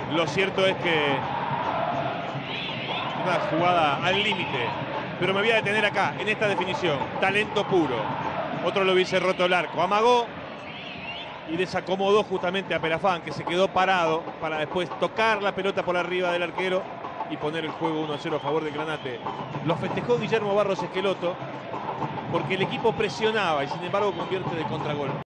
Lo cierto es que una jugada al límite, pero me voy a detener acá, en esta definición. Talento puro. Otro lo hubiese roto el arco. Amagó y desacomodó justamente a Perafán, que se quedó parado para después tocar la pelota por arriba del arquero y poner el juego 1-0 a favor de Granate. Lo festejó Guillermo Barros Esqueloto porque el equipo presionaba y sin embargo convierte de contragol.